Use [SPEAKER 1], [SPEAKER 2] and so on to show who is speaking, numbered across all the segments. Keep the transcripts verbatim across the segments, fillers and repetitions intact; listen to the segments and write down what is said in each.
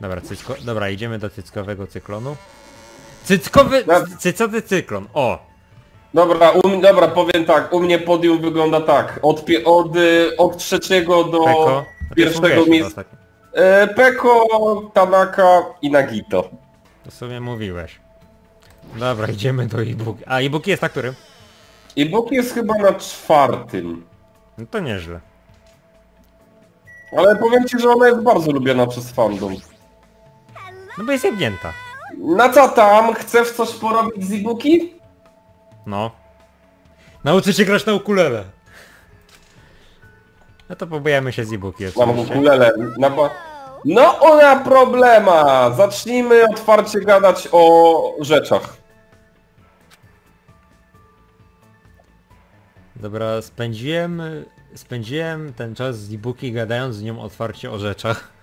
[SPEAKER 1] Dobra, cycko... Dobra, idziemy do cyckowego cyklonu. Cyckowy...
[SPEAKER 2] No.
[SPEAKER 1] Cycowy cyklon, o!
[SPEAKER 2] Dobra, u, dobra, powiem tak, u mnie podium wygląda tak. Od, pie, od, y, od trzeciego do
[SPEAKER 1] Peko.
[SPEAKER 2] pierwszego miejsca. E, Peko, Tanaka i Nagito.
[SPEAKER 1] To sobie mówiłeś. Dobra, idziemy do e-book. A e-book jest na którym?
[SPEAKER 2] I Bóg jest chyba na czwartym.
[SPEAKER 1] No to nieźle.
[SPEAKER 2] Ale powiem ci, że ona jest bardzo lubiana przez fandom.
[SPEAKER 1] No bo jest jebnięta.
[SPEAKER 2] Na co tam? Chcesz coś porobić z e-booki?
[SPEAKER 1] No. Nauczy się grać na ukulele. No to pobujemy się z e-booki
[SPEAKER 2] Mam
[SPEAKER 1] oczywiście.
[SPEAKER 2] ukulele. Na ba... No ona problema! Zacznijmy otwarcie gadać o rzeczach.
[SPEAKER 1] Dobra, spędziłem... Spędziłem ten czas z e-booki gadając z nią otwarcie o rzeczach.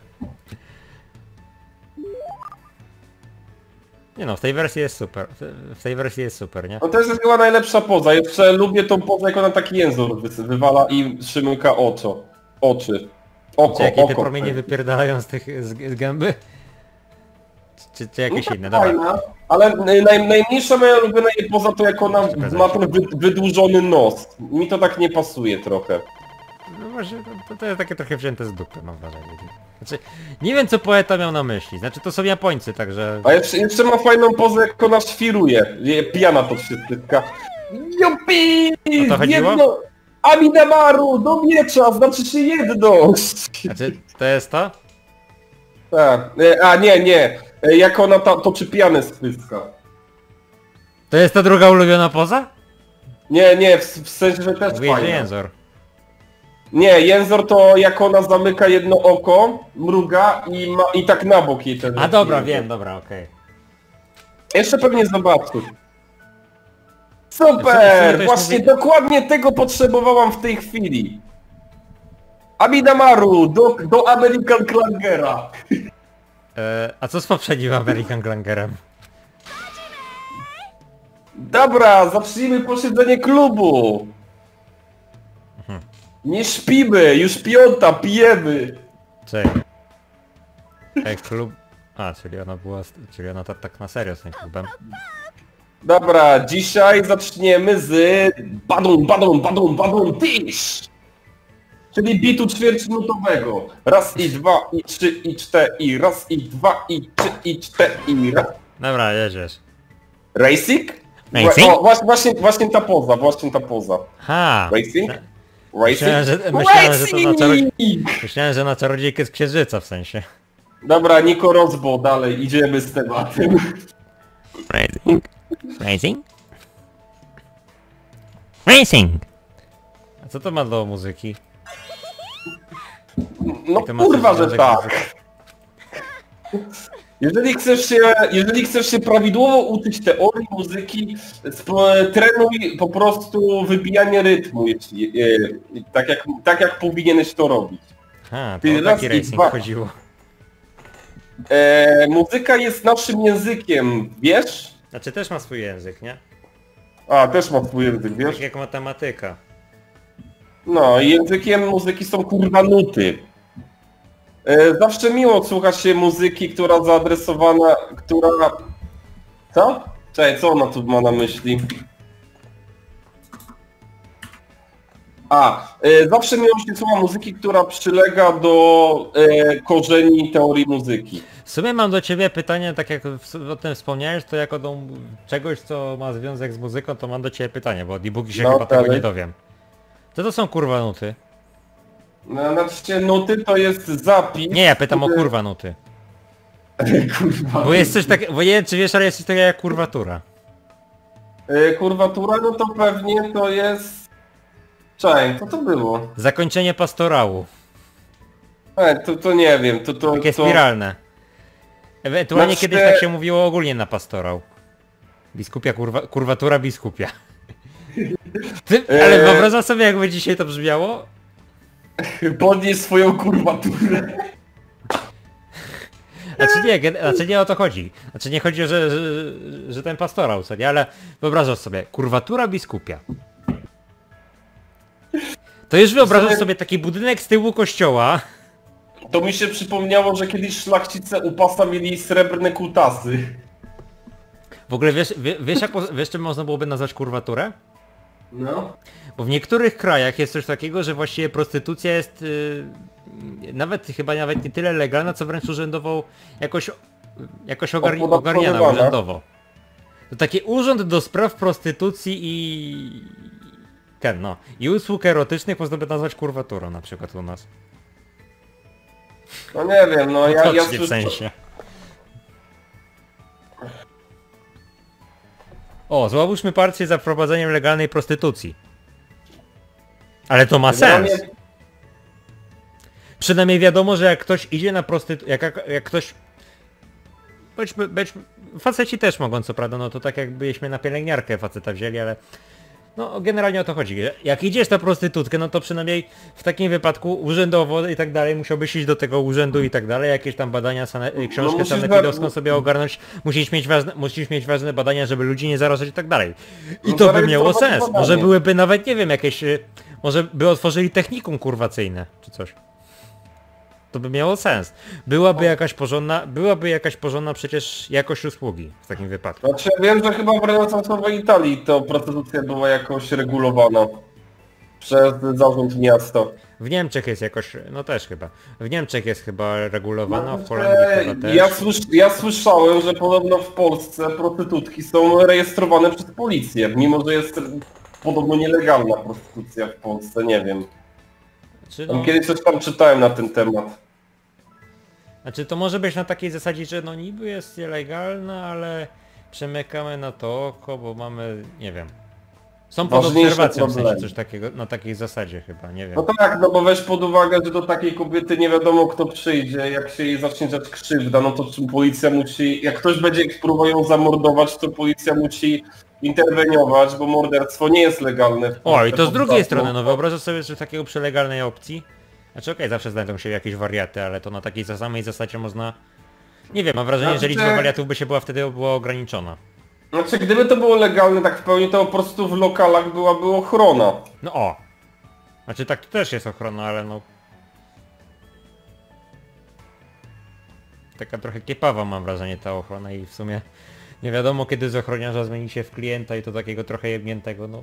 [SPEAKER 1] Nie no, w tej wersji jest super. W tej wersji jest super, nie?
[SPEAKER 2] No to jest chyba najlepsza poza. Jeszcze lubię tą pozę, jak ona taki język wy- wywala i szymyka oczo. Oczy. Oko,
[SPEAKER 1] Czy jakie te
[SPEAKER 2] oko.
[SPEAKER 1] promienie wypierdają z tych z, z gęby? Czy, czy jakieś
[SPEAKER 2] No,
[SPEAKER 1] inne? Dobra.
[SPEAKER 2] fajna, ale naj, najmniejsza moja ulubiona jej poza to, jak ona ma ten wy, wydłużony nos. Mi to tak nie pasuje trochę.
[SPEAKER 1] No właśnie, to, to jest takie trochę wzięte z dupy, mam wrażenie. Znaczy, nie wiem co poeta miał na myśli. Znaczy to są Japońcy, także...
[SPEAKER 2] A jeszcze, jeszcze ma fajną pozę, jak ona świruje. Je- Pijana to wszystko. Jupi!
[SPEAKER 1] O to chodziło?
[SPEAKER 2] Jedno... Amidamaru! Do miecza! Znaczy się jedność!
[SPEAKER 1] Znaczy, to jest to?
[SPEAKER 2] Tak. E, A nie, nie. E, Jak ona ta, toczy pianę z pyska.
[SPEAKER 1] To jest ta druga ulubiona poza?
[SPEAKER 2] Nie, nie, w, w sensie, że też
[SPEAKER 1] Mówię, że
[SPEAKER 2] fajna.
[SPEAKER 1] jęzor.
[SPEAKER 2] Nie, jęzor to jak ona zamyka jedno oko, mruga i, ma, i tak na bok jej ten...
[SPEAKER 1] A dobra, wiem, dobra, okej.
[SPEAKER 2] Jeszcze pewnie zobaczysz.
[SPEAKER 1] W sumie to
[SPEAKER 2] Super!
[SPEAKER 1] już
[SPEAKER 2] Właśnie
[SPEAKER 1] mówi-
[SPEAKER 2] dokładnie tego potrzebowałam w tej chwili. Amidamaru do, do American Clangera.
[SPEAKER 1] E, a co z poprzednim American Glangerem?
[SPEAKER 2] Dobra, zacznijmy posiedzenie klubu. Nie śpimy, już piąta, pijemy.
[SPEAKER 1] Czekaj. E, klub... A, czyli ona była... Czyli ona ta, tak na serio z tym klubem.
[SPEAKER 2] Dobra, dzisiaj zaczniemy z badum, badum, badum, badum, tisz! Czyli bitu ćwierćminutowego. Raz i dwa i trzy i cztery i raz i dwa i trzy i cztery i raz.
[SPEAKER 1] Dobra, jedziesz.
[SPEAKER 2] Racing?
[SPEAKER 1] Racing?
[SPEAKER 2] O, właśnie, właśnie, właśnie ta poza, właśnie ta poza.
[SPEAKER 1] Ha!
[SPEAKER 2] Racing?
[SPEAKER 1] Myślałem,
[SPEAKER 2] Racing?
[SPEAKER 1] że, myślałem, że to na czarodziej...
[SPEAKER 2] Racing!
[SPEAKER 1] Myślałem, że na czarodziejkę z księżyca w sensie.
[SPEAKER 2] Dobra, Niko Rozbo, dalej, idziemy z tematem.
[SPEAKER 1] Racing? Racing? Racing! A co to ma do muzyki?
[SPEAKER 2] No
[SPEAKER 1] To ma
[SPEAKER 2] kurwa,
[SPEAKER 1] coś
[SPEAKER 2] że
[SPEAKER 1] związek z
[SPEAKER 2] tak. Jeżeli chcesz się, jeżeli chcesz się prawidłowo uczyć teorii muzyki, spo, trenuj po prostu wybijanie rytmu, jeśli, e, tak, jak, tak jak powinieneś to robić.
[SPEAKER 1] Ha,
[SPEAKER 2] Ty
[SPEAKER 1] to o
[SPEAKER 2] raz
[SPEAKER 1] taki
[SPEAKER 2] i
[SPEAKER 1] racing
[SPEAKER 2] dwa.
[SPEAKER 1] chodziło.
[SPEAKER 2] E, muzyka jest naszym językiem, wiesz?
[SPEAKER 1] Znaczy też ma swój język, nie?
[SPEAKER 2] A, też ma swój język,
[SPEAKER 1] Tak
[SPEAKER 2] wiesz?
[SPEAKER 1] jak matematyka.
[SPEAKER 2] No, i językiem muzyki są kurwa nuty. E, zawsze miło słuchać się muzyki, która zaadresowana, która... Co? Czekaj, co ona tu ma na myśli? A, e, zawsze miło się słucha muzyki, która przylega do e, korzeni teorii muzyki.
[SPEAKER 1] W sumie mam do ciebie pytanie, tak jak w- o tym wspomniałeś, to jako do czegoś, co ma związek z muzyką, to mam do ciebie pytanie, bo od e-booki się
[SPEAKER 2] No,
[SPEAKER 1] chyba tego
[SPEAKER 2] dalej.
[SPEAKER 1] nie dowiem. Co to są kurwa nuty?
[SPEAKER 2] No, znaczy nuty to jest zapis...
[SPEAKER 1] Nie, ja pytam o
[SPEAKER 2] który-
[SPEAKER 1] kurwa nuty.
[SPEAKER 2] Kurwa.
[SPEAKER 1] Bo jest coś takiego, bo nie wiem czy wiesz, ale jest coś takiego jak kurwatura.
[SPEAKER 2] E, kurwatura, no to pewnie to jest... Czekaj, co to było?
[SPEAKER 1] Zakończenie pastorału.
[SPEAKER 2] E, to, to nie wiem, to to...
[SPEAKER 1] Takie
[SPEAKER 2] to...
[SPEAKER 1] spiralne. Ewentualnie
[SPEAKER 2] Znaczy-
[SPEAKER 1] kiedyś tak się mówiło ogólnie na pastorał. Biskupia, kurwa, kurwatura biskupia. Ty, ale
[SPEAKER 2] Eee.
[SPEAKER 1] wyobrażam sobie jakby dzisiaj to brzmiało?
[SPEAKER 2] Podnieś swoją kurwaturę.
[SPEAKER 1] Znaczy nie, gen- znaczy nie o to chodzi. Znaczy nie chodzi o, że, że, że ten pastorał, co nie? Ale wyobrażasz sobie, kurwatura biskupia. To już wyobrażasz sobie taki budynek z tyłu kościoła.
[SPEAKER 2] to mi się przypomniało, że kiedyś szlachcice u pasa mieli srebrne kutasy.
[SPEAKER 1] W ogóle wiesz, wie, wiesz, jak, wiesz czym można byłoby nazwać kurwaturę?
[SPEAKER 2] No.
[SPEAKER 1] Bo w niektórych krajach jest coś takiego, że właściwie prostytucja jest yy, nawet chyba nawet nie tyle legalna, co wręcz urzędowo jakoś, jakoś ogarni, ogarniana urzędowo. To taki urząd do spraw prostytucji i ten no. I usług erotycznych można by nazwać kurwaturą na przykład u nas.
[SPEAKER 2] No nie wiem, no ja, ja
[SPEAKER 1] w sensie. O, złóżmy partię za wprowadzeniem legalnej prostytucji. Ale to ma sens. Przynajmniej wiadomo, że jak ktoś idzie na prostytucję, jak, jak, jak ktoś... Bądźmy, bądźmy... Faceci też mogą, co prawda, no to tak jakbyśmy na pielęgniarkę faceta wzięli, ale... No generalnie o to chodzi. Jak idziesz na prostytutkę, no to przynajmniej w takim wypadku urzędowo i tak dalej musiałbyś iść do tego urzędu i tak dalej, jakieś tam badania, sane, książkę no sanepidowską na... sobie ogarnąć, musisz mieć, ważne, musisz mieć ważne badania, żeby ludzi nie zarażać i tak dalej. I no to by miało sens. Badanie. Może byłyby nawet, nie wiem, jakieś... Może by otworzyli technikum kurwacyjne, czy coś. To by miało sens. Byłaby jakaś porządna, byłaby jakaś porządna przecież jakość usługi w takim wypadku.
[SPEAKER 2] Znaczy wiem, że chyba w renesansowej Italii to prostytucja była jakoś regulowana przez zarząd miasta.
[SPEAKER 1] W Niemczech jest jakoś, no też chyba. W Niemczech jest chyba regulowana, w Holandii chyba też.
[SPEAKER 2] Ja, słysz, ja słyszałem, że podobno w Polsce prostytutki są rejestrowane przez policję, mimo że jest podobno nielegalna prostytucja w Polsce, nie wiem. Znaczy, no... Kiedyś coś tam czytałem na ten temat.
[SPEAKER 1] Znaczy to może być na takiej zasadzie, że no niby jest nielegalna, ale przemykamy na to oko, bo mamy, nie wiem. Są pod obserwacją w sensie coś takiego, na takiej zasadzie chyba, nie wiem.
[SPEAKER 2] No tak, no bo weź pod uwagę, że do takiej kobiety nie wiadomo kto przyjdzie, jak się jej zacznie dziać krzywda, no to policja musi, jak ktoś będzie próbował ją zamordować, to policja musi interweniować, bo morderstwo nie jest legalne.
[SPEAKER 1] O, i to z drugiej strony, no wyobrażasz sobie, że takiego przy legalnej opcji? Znaczy okej, okay, zawsze znajdą się jakieś wariaty, ale to na takiej samej zasadzie można... Nie wiem, mam wrażenie, znaczy, że liczba wariatów by się była wtedy była ograniczona.
[SPEAKER 2] Znaczy, gdyby to było legalne tak w pełni, to po prostu w lokalach byłaby ochrona.
[SPEAKER 1] No o! Znaczy tak to też jest ochrona, ale no... Taka trochę kiepawa mam wrażenie ta ochrona i w sumie... Nie wiadomo kiedy z ochroniarza zmieni się w klienta i to takiego trochę jebniętego, no...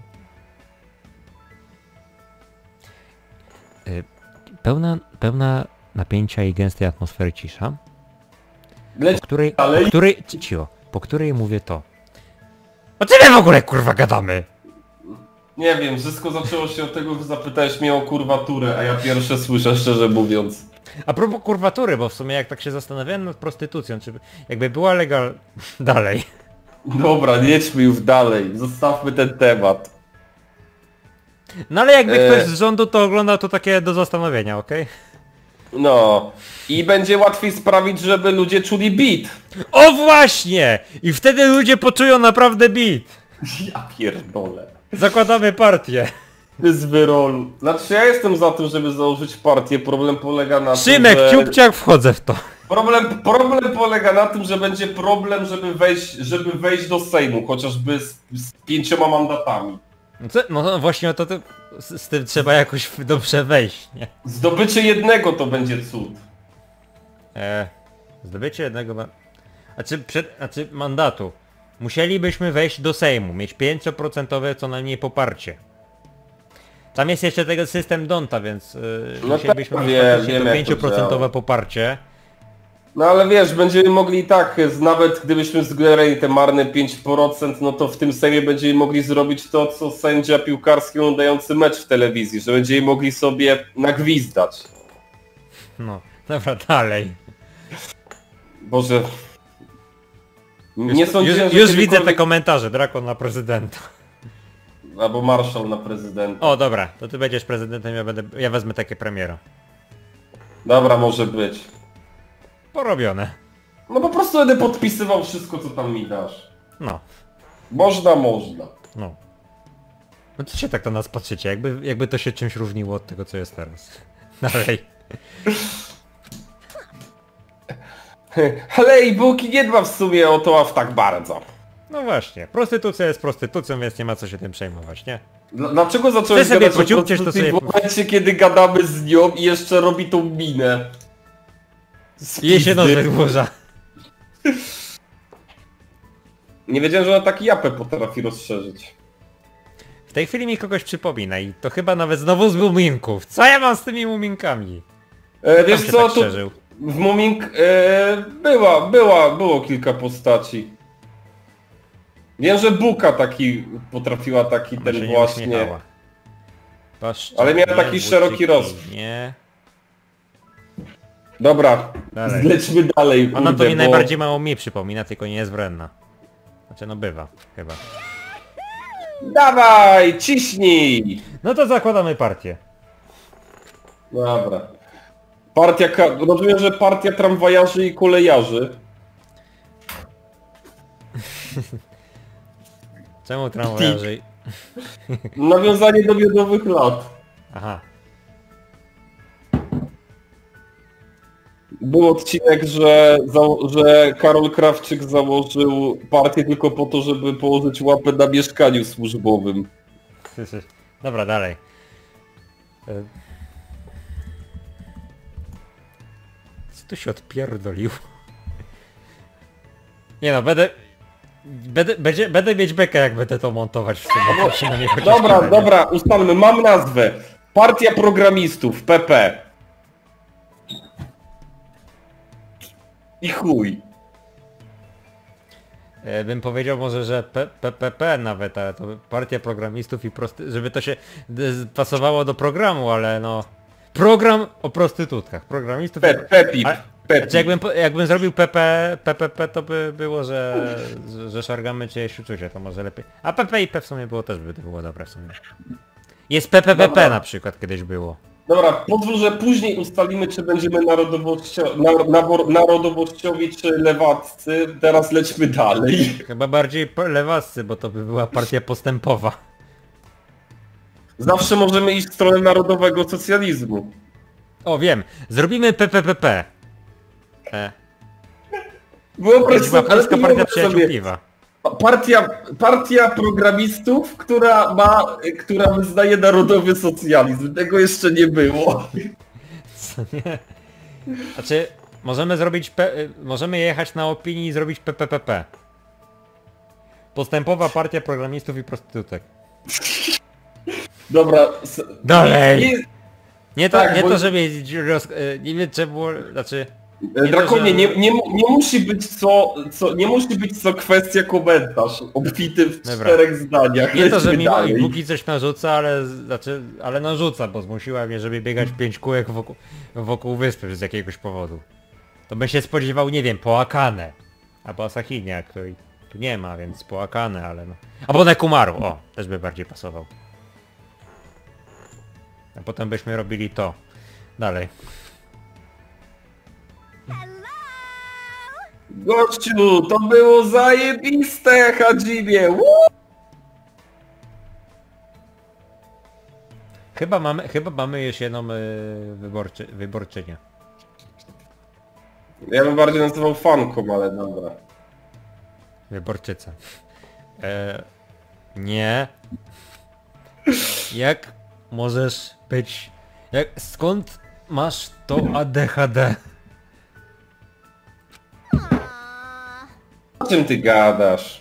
[SPEAKER 1] Pełna, pełna napięcia i gęstej atmosfery cisza,
[SPEAKER 2] Leć
[SPEAKER 1] po której,
[SPEAKER 2] dalej.
[SPEAKER 1] po której, cio, po której mówię to. O czym my w ogóle kurwa gadamy?
[SPEAKER 2] Nie wiem, wszystko zaczęło się od tego, że zapytałeś mnie o kurwaturę, a ja pierwsze słyszę, szczerze mówiąc.
[SPEAKER 1] A propos kurwatury, bo w sumie jak tak się zastanawiałem nad prostytucją, czy jakby była legal... dalej.
[SPEAKER 2] Dobra, jedźmy już dalej, zostawmy ten temat.
[SPEAKER 1] No ale jakby e... ktoś z rządu to ogląda, to takie do zastanowienia, okej? Okay?
[SPEAKER 2] No. I będzie łatwiej sprawić, żeby ludzie czuli beat.
[SPEAKER 1] O właśnie! I wtedy ludzie poczują naprawdę beat.
[SPEAKER 2] Ja pierdolę.
[SPEAKER 1] Zakładamy partię.
[SPEAKER 2] Z wyrolu. Znaczy ja jestem za tym, żeby założyć partię. Problem polega na
[SPEAKER 1] Szymek,
[SPEAKER 2] tym, że...
[SPEAKER 1] ciupciak, wchodzę w to.
[SPEAKER 2] Problem, problem polega na tym, że będzie problem, żeby wejść, żeby wejść do Sejmu, chociażby z, z pięcioma mandatami.
[SPEAKER 1] Co? No właśnie o to, to z, z tym trzeba jakoś dobrze wejść, nie?
[SPEAKER 2] Zdobycie jednego to będzie cud.
[SPEAKER 1] Eee, zdobycie jednego ma... A czy, przed, a czy mandatu? Musielibyśmy wejść do Sejmu, mieć pięć procent co najmniej poparcie. Tam jest jeszcze tego system Donta, więc yy,
[SPEAKER 2] no
[SPEAKER 1] musielibyśmy
[SPEAKER 2] tak,
[SPEAKER 1] mieć
[SPEAKER 2] wiem,
[SPEAKER 1] to pięć procent poparcie.
[SPEAKER 2] No ale wiesz, będziemy mogli i tak, nawet gdybyśmy zgrali te marne pięć procent, no to w tym Sejmie będziemy mogli zrobić to, co sędzia piłkarski oglądający mecz w telewizji, że będziemy mogli sobie nagwizdać.
[SPEAKER 1] No, dobra, dalej.
[SPEAKER 2] Boże... Nie
[SPEAKER 1] już,
[SPEAKER 2] sądziłem,
[SPEAKER 1] już,
[SPEAKER 2] że
[SPEAKER 1] już widzę te komentarze, Drakon na prezydenta.
[SPEAKER 2] Albo marszał na prezydenta.
[SPEAKER 1] O dobra, to ty będziesz prezydentem, ja będę, ja wezmę takie premiera.
[SPEAKER 2] Dobra, może być.
[SPEAKER 1] Porobione.
[SPEAKER 2] No po prostu będę podpisywał wszystko, co tam mi dasz.
[SPEAKER 1] No.
[SPEAKER 2] Można, można.
[SPEAKER 1] No. No co się tak na nas patrzycie, jakby, jakby to się czymś różniło od tego, co jest teraz. Dalej.
[SPEAKER 2] Ale i Buki nie dba w sumie o to aż tak bardzo.
[SPEAKER 1] No właśnie, prostytucja jest prostytucją, więc nie ma co się tym przejmować, nie?
[SPEAKER 2] Dlaczego zacząłeś
[SPEAKER 1] sobie
[SPEAKER 2] gadać o
[SPEAKER 1] pociągniesz, to
[SPEAKER 2] prostytucji
[SPEAKER 1] sobie...
[SPEAKER 2] w momencie, kiedy gadamy z nią i jeszcze robi tą minę? Z
[SPEAKER 1] I jej się nos
[SPEAKER 2] pizdy.
[SPEAKER 1] wydłuża.
[SPEAKER 2] Nie wiedziałem, że ona tak japę potrafi rozszerzyć.
[SPEAKER 1] W tej chwili mi kogoś przypomina i to chyba nawet znowu z muminków. Co ja mam z tymi muminkami?
[SPEAKER 2] E,
[SPEAKER 1] Tam
[SPEAKER 2] wiesz
[SPEAKER 1] się
[SPEAKER 2] co,
[SPEAKER 1] tak
[SPEAKER 2] tu
[SPEAKER 1] szerzył.
[SPEAKER 2] w Mumink e, była, była, było kilka postaci. Wiem, że Buka taki potrafiła taki
[SPEAKER 1] Ona się
[SPEAKER 2] ten
[SPEAKER 1] nie
[SPEAKER 2] właśnie.
[SPEAKER 1] uśmiechała. Patrz,
[SPEAKER 2] Ale miała
[SPEAKER 1] nie,
[SPEAKER 2] taki
[SPEAKER 1] buciki,
[SPEAKER 2] szeroki rozwój.
[SPEAKER 1] Nie.
[SPEAKER 2] Dobra,
[SPEAKER 1] Dalej.
[SPEAKER 2] lećmy dalej.
[SPEAKER 1] Ona to
[SPEAKER 2] kurde,
[SPEAKER 1] mi
[SPEAKER 2] bo-
[SPEAKER 1] najbardziej mało mi przypomina, tylko nie jest wredna. Znaczy no bywa, chyba.
[SPEAKER 2] Dawaj, ciśnij!
[SPEAKER 1] No to zakładamy partię.
[SPEAKER 2] Dobra. Partia, ka- rozumiem, że partia tramwajarzy i kolejarzy.
[SPEAKER 1] Czemu tramwajarzy?
[SPEAKER 2] Nawiązanie do miodowych lat.
[SPEAKER 1] Aha.
[SPEAKER 2] Był odcinek, że, za- że Karol Krawczyk założył partię tylko po to, żeby położyć łapę na mieszkaniu służbowym.
[SPEAKER 1] Dobra, dalej. E, Co tu się odpierdolił? Nie no, będę... Będę, będzie, będę mieć bekę, jak będę to montować w sumie. Przynajmniej chociaż
[SPEAKER 2] Dobra,
[SPEAKER 1] tyle, nie?
[SPEAKER 2] dobra, ustalmy, mam nazwę. Partia Programistów, P P. I chuj.
[SPEAKER 1] E, Bym powiedział może, że P- PPP nawet, ale to partia programistów i prosty... żeby to się d- z- pasowało do programu, ale no... Program o prostytutkach, programistów...
[SPEAKER 2] Pe Pepip.
[SPEAKER 1] Ale-
[SPEAKER 2] Pepip.
[SPEAKER 1] Znaczy jakbym, po- jakbym zrobił P P, P P P, to by było, że, że, że szargamy czyjeś uczucie, to może lepiej. A P P i P w sumie było też by było dobre w sumie. Jest P P P P
[SPEAKER 2] Dobra.
[SPEAKER 1] na przykład kiedyś było.
[SPEAKER 2] Dobra, pozwól, że później ustalimy, czy będziemy narodowościo na nabor- narodowościowi, czy lewaccy. Teraz lećmy dalej.
[SPEAKER 1] Chyba bardziej po- lewaccy, bo to by była partia postępowa.
[SPEAKER 2] Zawsze możemy iść w stronę narodowego socjalizmu.
[SPEAKER 1] O wiem, zrobimy P P P P. E,
[SPEAKER 2] Wyobraź
[SPEAKER 1] to była
[SPEAKER 2] sobie, ale
[SPEAKER 1] Polska
[SPEAKER 2] ty
[SPEAKER 1] Partia
[SPEAKER 2] wyobraź
[SPEAKER 1] Przyjaciół
[SPEAKER 2] sobie,
[SPEAKER 1] Piwa.
[SPEAKER 2] Partia, partia programistów, która ma, która wyznaje narodowy socjalizm. Tego jeszcze nie było.
[SPEAKER 1] Co nie? Znaczy, możemy zrobić P, y, możemy jechać na opinii i zrobić P P P P. Postępowa partia programistów i prostytutek.
[SPEAKER 2] Dobra. s-
[SPEAKER 1] Dalej!
[SPEAKER 2] Nie,
[SPEAKER 1] Nie to,
[SPEAKER 2] Tak,
[SPEAKER 1] nie
[SPEAKER 2] bo-
[SPEAKER 1] to żeby roz, y, nie wiem czemu, znaczy... Nie
[SPEAKER 2] Drakonie,
[SPEAKER 1] to, że-
[SPEAKER 2] nie, nie, mu- nie musi być co, co, nie musi być co kwestia komentarz, obfity w
[SPEAKER 1] Dobra.
[SPEAKER 2] czterech zdaniach.
[SPEAKER 1] Nie to, że
[SPEAKER 2] Lećmy
[SPEAKER 1] mi
[SPEAKER 2] dalej.
[SPEAKER 1] Buki coś narzuca, ale znaczy, ale narzuca, bo zmusiła mnie, żeby biegać pięć kółek wokół, wokół wyspy z jakiegoś powodu. To bym się spodziewał, nie wiem, po Akane. Albo Asahinie, której tu nie ma, więc po Akane, ale no. Albo Nekumaru, o, też by bardziej pasował. A potem byśmy robili to. Dalej.
[SPEAKER 2] Gościu, to było zajebiste, Hadzimie! Woo!
[SPEAKER 1] Chyba mamy, chyba mamy już jedną y, wyborczy, wyborczynię.
[SPEAKER 2] Ja bym bardziej nazywał fanką, ale dobra.
[SPEAKER 1] Wyborczyca. E, nie. Jak możesz być... Jak, skąd masz to A D H D?
[SPEAKER 2] O czym ty gadasz?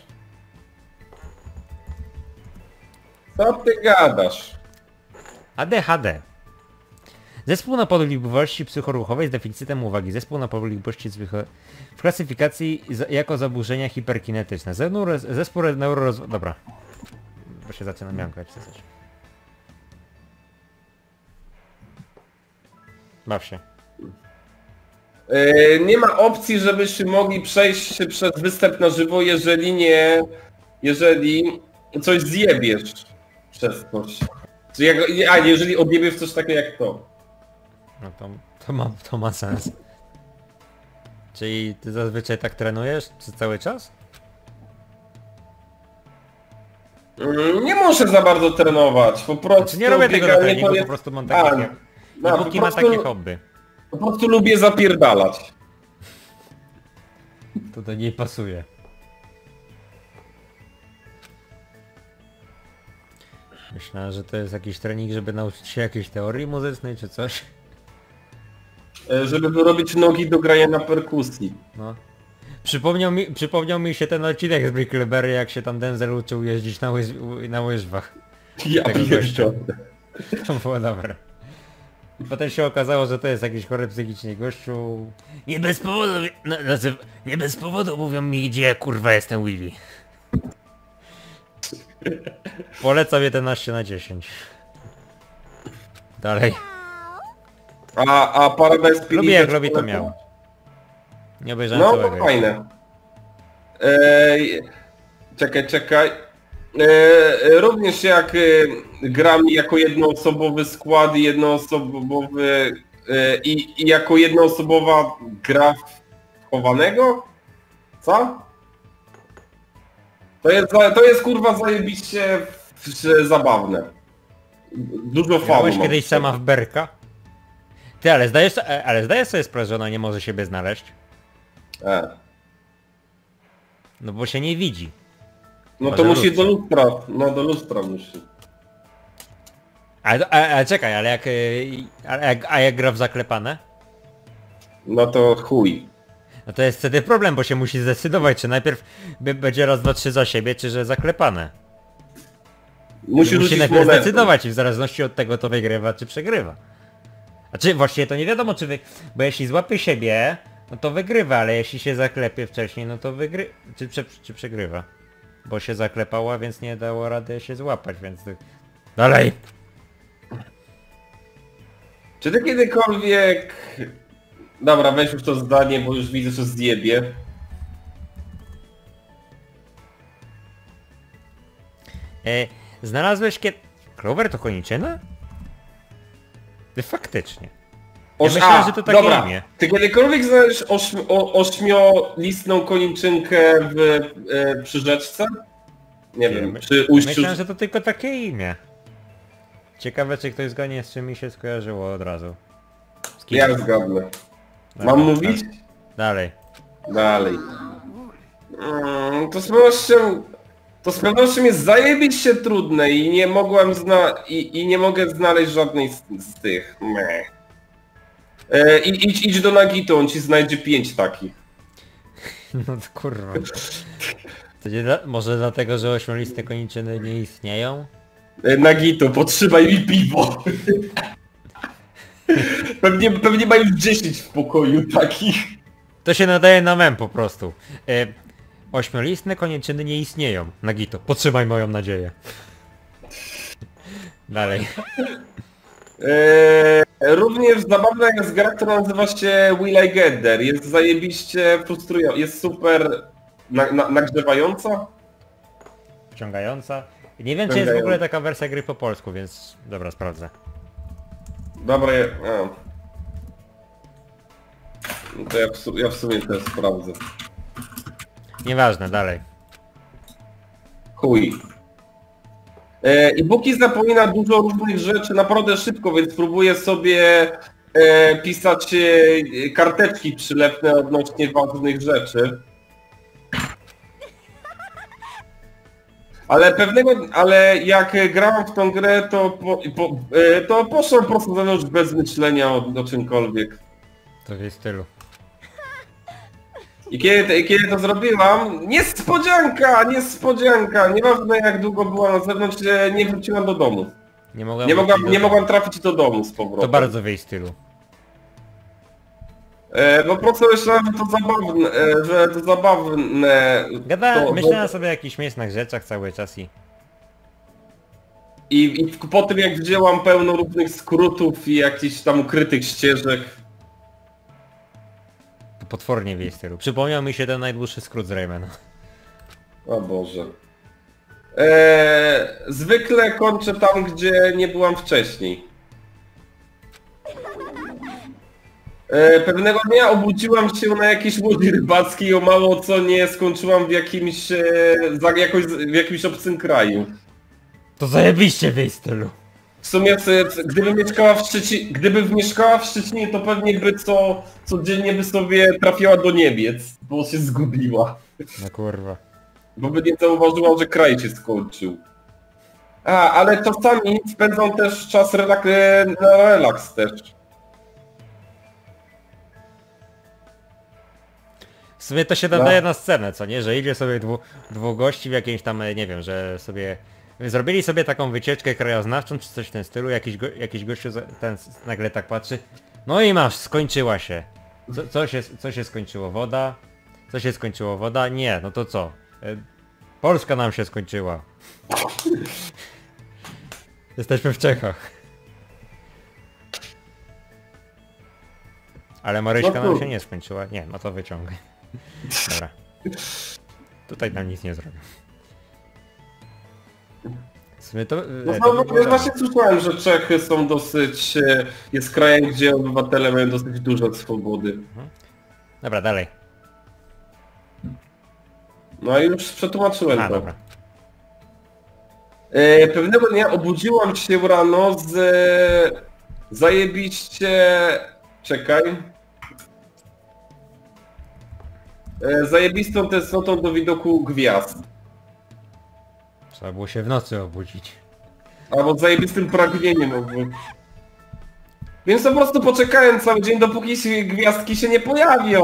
[SPEAKER 2] Co ty gadasz?
[SPEAKER 1] A D H D. Zespół nadpobudliwości psychoruchowej z deficytem uwagi. Zespół nadpobudliwości psycho... w klasyfikacji za, jako zaburzenia hiperkinetyczne. Zewnur, zespół neuroroz... Dobra. Bo się zaczynam miankować coś. Baw się.
[SPEAKER 2] Yy, nie ma opcji, żebyśmy mogli przejść się przez występ na żywo, jeżeli nie... Jeżeli coś zjebiesz przez coś. Czy jak, a, jeżeli odjebiesz coś takiego jak to.
[SPEAKER 1] No to, to, ma, to ma sens. Czyli ty zazwyczaj tak trenujesz przez cały czas?
[SPEAKER 2] Mm, Nie muszę za bardzo trenować, po prostu...
[SPEAKER 1] Znaczy nie robię tego na
[SPEAKER 2] bieganie
[SPEAKER 1] treningu,
[SPEAKER 2] to
[SPEAKER 1] po
[SPEAKER 2] jest-
[SPEAKER 1] prostu mam
[SPEAKER 2] A,
[SPEAKER 1] takie...
[SPEAKER 2] no, po
[SPEAKER 1] Dopóki ma
[SPEAKER 2] prostu-
[SPEAKER 1] takie hobby.
[SPEAKER 2] Po prostu lubię zapierdalać.
[SPEAKER 1] To do niej pasuje. Myślałem, że to jest jakiś trening, żeby nauczyć się jakiejś teorii muzycznej czy coś.
[SPEAKER 2] e, żeby wyrobić nogi do grania na perkusji.
[SPEAKER 1] No. Przypomniał mi, przypomniał mi się ten odcinek z Brickleberry, jak się tam Denzel uczył jeździć na, łyż, na łyżwach.
[SPEAKER 2] Ja
[SPEAKER 1] Tego
[SPEAKER 2] pierdolę.
[SPEAKER 1] To było dobre. Potem się okazało, że to jest jakiś chory psychicznie gościu. Nie bez powodu, no, znaczy, nie bez powodu mówią mi, gdzie ja kurwa jestem Willy. Polecam jedenaście na dziesięć. Dalej.
[SPEAKER 2] A, a Paradise P D
[SPEAKER 1] Lubię jak
[SPEAKER 2] też
[SPEAKER 1] robi to
[SPEAKER 2] polecam?
[SPEAKER 1] miał. Nie obejrzałem
[SPEAKER 2] No
[SPEAKER 1] całego.
[SPEAKER 2] to fajne. Eee, czekaj, czekaj. Eee, również jak e, gram jako jednoosobowy skład i jednoosobowy e, i, i jako jednoosobowa gra w chowanego? Co? To jest, za- to jest kurwa zajebiście w- w- zabawne. Dużo fanu.
[SPEAKER 1] Grałeś
[SPEAKER 2] mam.
[SPEAKER 1] kiedyś sama w Berka? Ty, ale zdajesz, e, ale zdajesz sobie sprawę, że ona nie może siebie znaleźć?
[SPEAKER 2] E.
[SPEAKER 1] No bo się nie widzi.
[SPEAKER 2] No
[SPEAKER 1] Może
[SPEAKER 2] to musi
[SPEAKER 1] lustrze.
[SPEAKER 2] do lustra, no do lustra musi.
[SPEAKER 1] Ale, ale, ale czekaj, ale jak, y, a jak, a jak gra w zaklepane?
[SPEAKER 2] No to chuj.
[SPEAKER 1] No to jest wtedy problem, bo się musi zdecydować, czy najpierw by- będzie raz, dwa, trzy za siebie, czy że zaklepane.
[SPEAKER 2] Musi
[SPEAKER 1] Musi
[SPEAKER 2] rzucić
[SPEAKER 1] najpierw
[SPEAKER 2] monetą.
[SPEAKER 1] zdecydować i w zależności od tego to wygrywa, czy przegrywa. A czy właściwie to nie wiadomo, czy wy... Bo jeśli złapie siebie, no to wygrywa, ale jeśli się zaklepie wcześniej, no to wygry... Czy, prze... czy przegrywa. Bo się zaklepała, więc nie dało rady się złapać, więc... Dalej!
[SPEAKER 2] Czy ty kiedykolwiek... Dobra, weź już to zdanie, bo już widzę, że zjebie.
[SPEAKER 1] E, znalazłeś kiedy... Clover to koniczyna? Ty faktycznie. Ja
[SPEAKER 2] Oś,
[SPEAKER 1] myślałem,
[SPEAKER 2] a,
[SPEAKER 1] że to takie
[SPEAKER 2] dobra.
[SPEAKER 1] imię.
[SPEAKER 2] Ty kiedykolwiek znaleźć ośm, o, ośmiolistną koniczynkę w, e, przy rzeczce? Nie
[SPEAKER 1] Nie,
[SPEAKER 2] wiem,
[SPEAKER 1] my-
[SPEAKER 2] przy ujściu...
[SPEAKER 1] Myślałem, że to tylko takie imię. Ciekawe, czy ktoś zgadnie, z czym mi się skojarzyło od razu. Z kim?
[SPEAKER 2] Ja zgadnę.
[SPEAKER 1] Dobra,
[SPEAKER 2] Mam mówić?
[SPEAKER 1] tak. Dalej.
[SPEAKER 2] Dalej. Mm, to z pewnością... To z pewnością jest zajebiście trudne i nie mogłem zna... i, i nie mogę znaleźć żadnej z, z tych. Meh. E, i- idź, idź do Nagito, on ci znajdzie pięć takich.
[SPEAKER 1] No to kurwa. To nie dla... Może dlatego, że ośmioliste koniczyny nie istnieją?
[SPEAKER 2] E, Nagito, potrzymaj mi piwo. pewnie, pewnie ma już dziesięć w pokoju takich.
[SPEAKER 1] To się nadaje na mem po prostu. E, ośmiolistne koniczyny nie istnieją. Nagito, podtrzymaj moją nadzieję. Dalej.
[SPEAKER 2] Eee, również zabawna jest gra, która nazywa się Will I Get There. Jest zajebiście frustrująca, jest super na, na, nagrzewająca.
[SPEAKER 1] Wciągająca. Nie wiem, czy jest w ogóle taka wersja gry po polsku, więc... Dobra, sprawdzę.
[SPEAKER 2] Dobra, ja, a. No to ja w, su- ja w sumie też sprawdzę.
[SPEAKER 1] Nieważne, dalej.
[SPEAKER 2] Chuj. E, I Buki zapomina dużo różnych rzeczy naprawdę szybko, więc próbuję sobie e, pisać e, karteczki przylepne odnośnie ważnych rzeczy. Ale pewnego, ale jak grałem w tą grę, to, po, po, e, to poszło po prostu już bez myślenia o, o czymkolwiek.
[SPEAKER 1] To w jej stylu.
[SPEAKER 2] I kiedy, kiedy to zrobiłam, niespodzianka, niespodzianka, nieważne jak długo była na zewnątrz, e, nie wróciłam do domu.
[SPEAKER 1] Nie mogłem,
[SPEAKER 2] Nie,
[SPEAKER 1] wrócić
[SPEAKER 2] mogłam,
[SPEAKER 1] do
[SPEAKER 2] nie
[SPEAKER 1] domu.
[SPEAKER 2] mogłam trafić do domu z powrotem.
[SPEAKER 1] To bardzo w jej stylu.
[SPEAKER 2] E, no po prostu myślałem, że to zabawne, e, że to zabawne.
[SPEAKER 1] Gadałem,
[SPEAKER 2] to,
[SPEAKER 1] myślałem sobie o jakichś śmiesznych rzeczach cały czas i...
[SPEAKER 2] I, I po tym jak wzięłam pełno różnych skrótów i jakichś tam ukrytych ścieżek.
[SPEAKER 1] To potwornie w jej stylu. Przypomniał mi się ten najdłuższy skrót z Raymana.
[SPEAKER 2] O Boże. E, zwykle kończę tam, gdzie nie byłam wcześniej. E, pewnego dnia obudziłam się na jakiejś łodzi rybackiej, o mało co nie skończyłam w jakimś, e, za, jakoś, w jakimś obcym kraju.
[SPEAKER 1] To zajebiście w jej stylu.
[SPEAKER 2] W sumie, w- gdyby mieszkała w Szczecinie, gdyby mieszkała w Szczecinie, to pewnie by co, codziennie by sobie trafiała do Niebiec, bo się zgubiła.
[SPEAKER 1] No kurwa.
[SPEAKER 2] Bo by nie zauważyła, że kraj się skończył. A, ale czasami spędzam też czas relak- na relaks też.
[SPEAKER 1] sumie to się
[SPEAKER 2] No.
[SPEAKER 1] nadaje na scenę, co nie? Że idzie sobie dwu, dwóch gości w jakimś tam, e, nie wiem, że sobie... Zrobili sobie taką wycieczkę krajoznawczą, czy coś w tym stylu, jakiś, go, jakiś gościu za- ten s- nagle tak patrzy. No i masz, skończyła się. Co, co się. Co się skończyło? Woda? Co się skończyło? Woda? Nie, no to co? E, Polska nam się skończyła. Jesteśmy w Czechach. Ale Maryśka
[SPEAKER 2] No
[SPEAKER 1] nam
[SPEAKER 2] tu.
[SPEAKER 1] się nie skończyła. Nie, no to wyciągaj. Dobra. Tutaj nam nic nie zrobią. W sumie to...
[SPEAKER 2] No,
[SPEAKER 1] e,
[SPEAKER 2] no,
[SPEAKER 1] to
[SPEAKER 2] no, ja właśnie słyszałem, że Czechy są dosyć... e, jest krajem, gdzie obywatele mają dosyć dużo swobody.
[SPEAKER 1] Dobra, dalej.
[SPEAKER 2] No i już przetłumaczyłem
[SPEAKER 1] A,
[SPEAKER 2] to.
[SPEAKER 1] dobra.
[SPEAKER 2] E, pewnego dnia obudziłam się rano z... e, zajebiście... Czekaj. E, zajebistą tęsknotą do widoku gwiazd.
[SPEAKER 1] Trzeba było się w nocy obudzić.
[SPEAKER 2] Albo z zajebistym pragnieniem jakby. Więc po prostu poczekałem cały dzień, dopóki się gwiazdki się nie pojawią.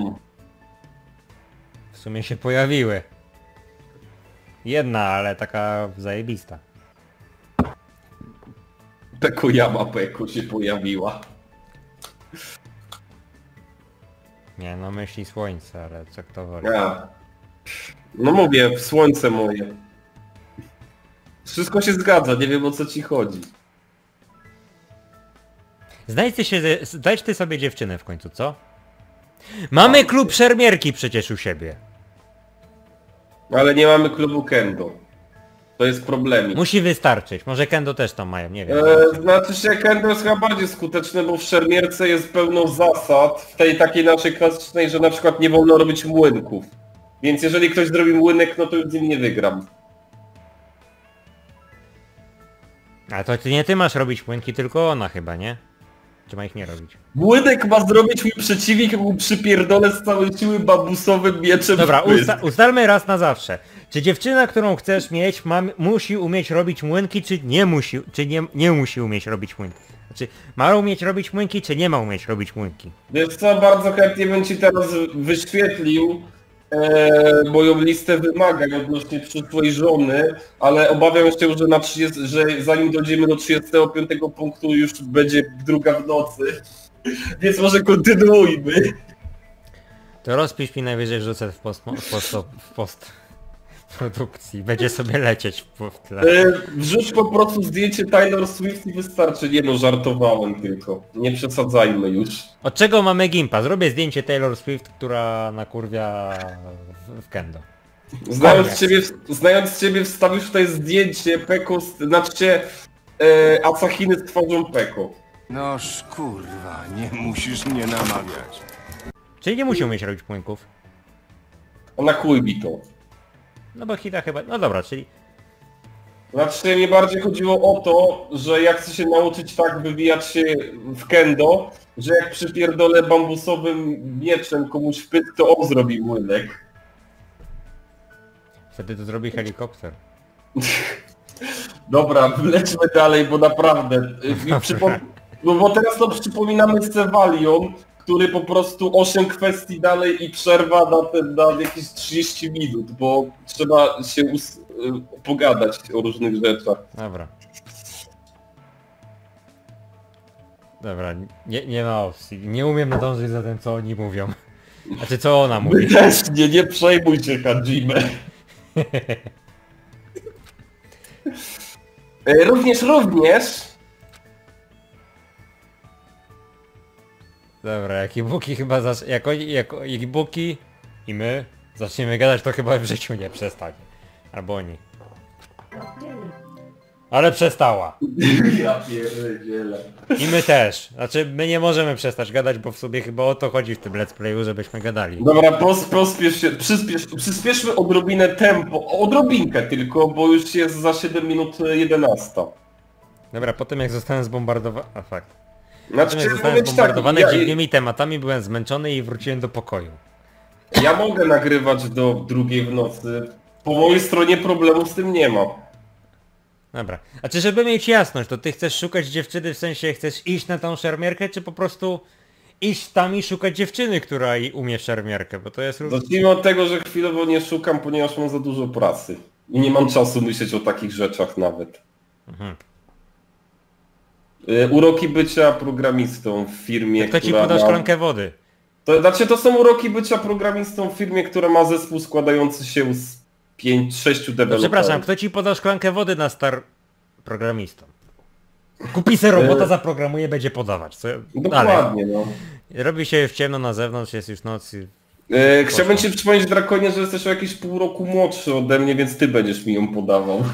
[SPEAKER 1] W sumie się pojawiły. Jedna, ale taka zajebista.
[SPEAKER 2] Peko Jama Peko się pojawiła.
[SPEAKER 1] Nie, no myśli słońce, ale co kto woli.
[SPEAKER 2] Ja. No mówię, w słońce moje. Wszystko się zgadza, nie wiem o co ci chodzi.
[SPEAKER 1] Znajdź ty, się, znajdź ty sobie dziewczynę w końcu, co? Mamy klub szermierki przecież u siebie.
[SPEAKER 2] Ale nie mamy klubu kendo. To jest problemik.
[SPEAKER 1] Musi wystarczyć. Może kendo też tam mają, nie wiem.
[SPEAKER 2] E, znaczy się kendo jest chyba bardziej skuteczne, bo w szermierce jest pełno zasad, w tej takiej naszej klasycznej, że na przykład nie wolno robić młynków. Więc jeżeli ktoś zrobi młynek, no to już z nim nie wygram.
[SPEAKER 1] A to ty nie ty masz robić płynki, tylko ona chyba, nie? Czy ma ich nie robić?
[SPEAKER 2] Młynek ma zrobić mój przeciwnik, jak mu przypierdolę z całej siły bambusowym mieczem
[SPEAKER 1] Dobra,
[SPEAKER 2] w pysk.
[SPEAKER 1] usta ustalmy raz na zawsze. Czy dziewczyna, którą chcesz mieć, ma, musi umieć robić młynki, czy nie musi, czy nie, nie musi umieć robić młynki? Znaczy, ma umieć robić młynki, czy nie ma umieć robić młynki?
[SPEAKER 2] Wiesz co, bardzo chętnie bym ci teraz wyświetlił e, moją listę wymagań odnośnie przyszłej żony, ale obawiam się, że, na trzydziestym, że zanim dojdziemy do trzydziestego piątego punktu już będzie druga w nocy. Więc może kontynuujmy.
[SPEAKER 1] To rozpisz mi najwyżej wrzucę w post, w post, w post produkcji. Będzie sobie lecieć w, w tle.
[SPEAKER 2] E, wrzuć po prostu zdjęcie Taylor Swift i wystarczy. Nie no, żartowałem tylko. Nie przesadzajmy już.
[SPEAKER 1] Od czego mamy gimpa? Zrobię zdjęcie Taylor Swift, która nakurwia w, w kendo.
[SPEAKER 2] Znając
[SPEAKER 1] Koniec.
[SPEAKER 2] ciebie, znając ciebie wstawisz tutaj zdjęcie Peko, z- znaczy się e, Asahiny z twarzą Peko.
[SPEAKER 3] Noż kurwa, nie musisz mnie namawiać.
[SPEAKER 1] Czyli nie musi umieć robić płynków.
[SPEAKER 2] A na chuj mi to.
[SPEAKER 1] No bo Hita chyba... No dobra, czyli...
[SPEAKER 2] Znaczy mnie bardziej chodziło o to, że ja chcę się nauczyć tak wywijać się w kendo, że jak przypierdolę bambusowym mieczem komuś w pysk, to on zrobi młynek.
[SPEAKER 1] Wtedy to zrobi helikopter.
[SPEAKER 2] Dobra, lećmy dalej, bo naprawdę... y, przypo- No bo teraz to przypominamy Cevalion, który po prostu osiem kwestii dalej i przerwa na, ten, na jakieś trzydzieści minut, bo trzeba się us- y, pogadać o różnych rzeczach.
[SPEAKER 1] Dobra. Dobra, nie, nie ma opcji. Nie umiem nadążyć za tym, co oni mówią. Znaczy, co ona
[SPEAKER 2] My
[SPEAKER 1] mówi.
[SPEAKER 2] też nie, nie przejmuj się, Hajime. Y, Również, również...
[SPEAKER 1] Dobra, jak Ibuki chyba zac... Jak oni, jak Ibuki i my zaczniemy gadać, to chyba w życiu nie przestanie. Albo oni. Ale przestała.
[SPEAKER 2] Ja pierdzielę.
[SPEAKER 1] I my też. Znaczy, my nie możemy przestać gadać, bo w sobie chyba o to chodzi w tym let's playu, żebyśmy gadali.
[SPEAKER 2] Dobra, pos, pospiesz się, przyspiesz, przyspieszmy odrobinę tempo, odrobinkę tylko, bo już jest za siedem minut jedenasta.
[SPEAKER 1] Dobra, potem jak zostałem zbombardowany... A fakt.
[SPEAKER 2] Znaczy,
[SPEAKER 1] Potem jak
[SPEAKER 2] ja
[SPEAKER 1] zostałem
[SPEAKER 2] mówię ci
[SPEAKER 1] zbombardowany
[SPEAKER 2] tak, ja,
[SPEAKER 1] dziwnymi tematami, byłem zmęczony i wróciłem do pokoju.
[SPEAKER 2] ja mogę nagrywać do drugiej w nocy. Po mojej stronie problemu z tym nie ma.
[SPEAKER 1] Dobra. A czy żeby mieć jasność, to ty chcesz szukać dziewczyny, w sensie chcesz iść na tą szermierkę, czy po prostu iść tam i szukać dziewczyny, która i umie szermierkę, bo to jest różne.
[SPEAKER 2] Zacznijmy od tego, że chwilowo nie szukam, ponieważ mam za dużo pracy. I nie mam czasu myśleć o takich rzeczach nawet.
[SPEAKER 1] Mhm.
[SPEAKER 2] Y, Uroki bycia programistą w firmie,
[SPEAKER 1] Kto ci
[SPEAKER 2] która
[SPEAKER 1] poda
[SPEAKER 2] ma...
[SPEAKER 1] szklankę wody?
[SPEAKER 2] To znaczy to są uroki bycia programistą w firmie, która ma zespół składający się z pięciu, sześciu
[SPEAKER 1] No,
[SPEAKER 2] deweloperów.
[SPEAKER 1] przepraszam, kto ci poda szklankę wody na star... programistą? Kupi se robota, zaprogramuje, będzie podawać. Co... Dalej.
[SPEAKER 2] Dokładnie, no.
[SPEAKER 1] Robi się w ciemno na zewnątrz, jest już noc i...
[SPEAKER 2] E, chciałbym ci przypomnieć, Drakonie, że jesteś o jakieś pół roku młodszy ode mnie, więc ty będziesz mi ją podawał.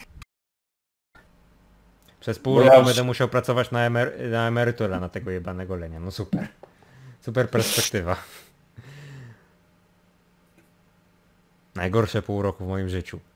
[SPEAKER 1] Przez pół
[SPEAKER 2] Bo
[SPEAKER 1] roku
[SPEAKER 2] ja już-
[SPEAKER 1] będę musiał pracować na, emer... na emeryturę na tego jebanego lenia. No super. Super perspektywa. Najgorsze pół roku w moim życiu.